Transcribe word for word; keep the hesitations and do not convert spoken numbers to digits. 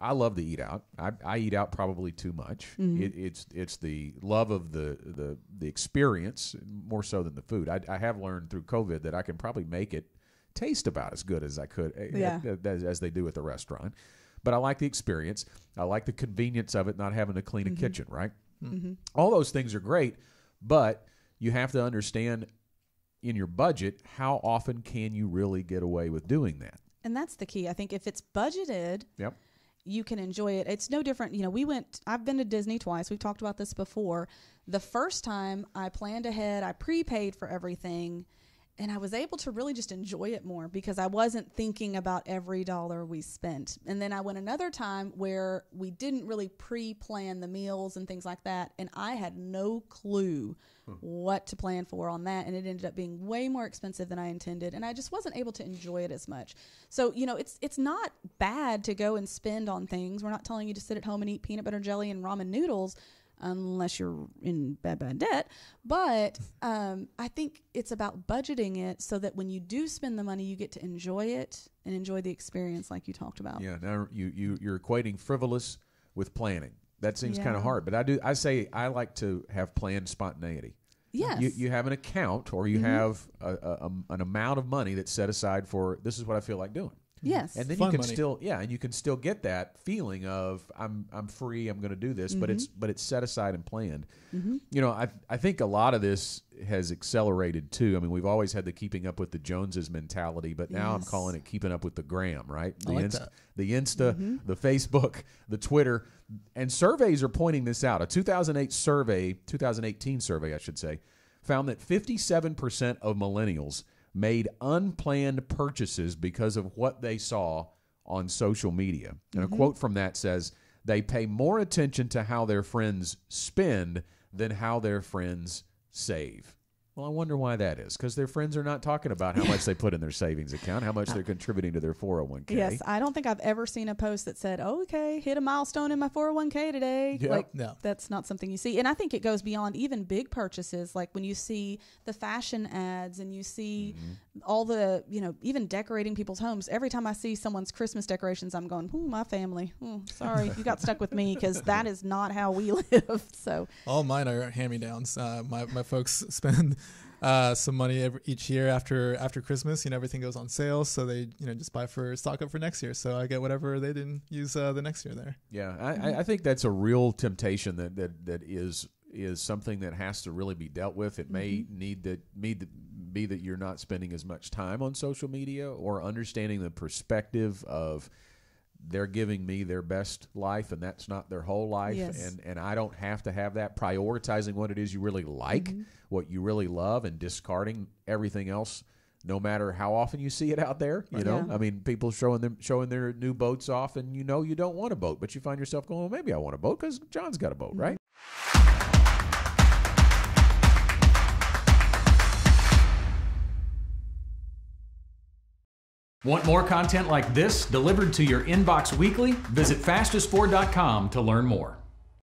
I love to eat out. I, I eat out probably too much. Mm-hmm. It, it's it's the love of the, the the experience more so than the food. I, I have learned through COVID that I can probably make it taste about as good as I could yeah. as, as they do at the restaurant. But I like the experience. I like the convenience of it, not having to clean mm-hmm. a kitchen, right? Mm-hmm. All those things are great, but you have to understand in your budget, how often can you really get away with doing that? And that's the key. I think if it's budgeted, yep. you can enjoy it. It's no different. You know, we went, I've been to Disney twice. We've talked about this before. The first time I planned ahead, I prepaid for everything, and I was able to really just enjoy it more because I wasn't thinking about every dollar we spent. And then I went another time where we didn't really pre-plan the meals and things like that, and I had no clue hmm. what to plan for on that, and it ended up being way more expensive than I intended, and I just wasn't able to enjoy it as much. So, you know, it's it's not bad to go and spend on things. We're not telling you to sit at home and eat peanut butter jelly and ramen noodles, unless you're in bad, bad debt. But um, I think it's about budgeting it so that when you do spend the money, you get to enjoy it and enjoy the experience like you talked about. Yeah, now you, you, you're equating frivolous with planning. That seems yeah. kind of hard. But I do. I say I like to have planned spontaneity. Yes. You, you have an account or you mm-hmm. have a, a, an amount of money that's set aside for this is what I feel like doing. Yes. And then Fun you can money. still yeah, and you can still get that feeling of I'm I'm free, I'm going to do this, mm-hmm. but it's but it's set aside and planned. Mm-hmm. You know, I I think a lot of this has accelerated too. I mean, we've always had the keeping up with the Joneses mentality, but now yes. I'm calling it keeping up with the gram, right? The I like Insta, that. the Insta, mm-hmm. the Facebook, the Twitter, and surveys are pointing this out. A two thousand eight survey, two thousand eighteen survey, I should say, found that fifty-seven percent of millennials made unplanned purchases because of what they saw on social media. And mm-hmm. a quote from that says, they pay more attention to how their friends spend than how their friends save. Well, I wonder why that is, because their friends are not talking about how much they put in their savings account, how much they're contributing to their four oh one k. Yes, I don't think I've ever seen a post that said, oh, okay, hit a milestone in my four oh one k today. Yep. Like, no. That's not something you see. And I think it goes beyond even big purchases, like when you see the fashion ads and you see mm-hmm. all the, you know, even decorating people's homes. Every time I see someone's Christmas decorations, I'm going, ooh, my family. Ooh, sorry, you got stuck with me because that is not how we live. So all mine are hand-me-downs. Uh, my, my folks spend... Uh, some money every, each year after after Christmas. You know, everything goes on sale, so they you know just buy for stock up for next year. So I get whatever they didn't use uh, the next year there. Yeah, I, I think that's a real temptation that that that is is something that has to really be dealt with. It may mm-hmm. need to need to be that you're not spending as much time on social media or understanding the perspective of they're giving me their best life and that's not their whole life. Yes. And, and I don't have to have that. Prioritizing what it is you really like, mm-hmm. what you really love, and discarding everything else, no matter how often you see it out there. You know, yeah. I mean, people showing them showing their new boats off, and you know you don't want a boat, but you find yourself going, well, maybe I want a boat because John's got a boat, mm-hmm. right? Want more content like this delivered to your inbox weekly? Visit fastest four dot com to learn more.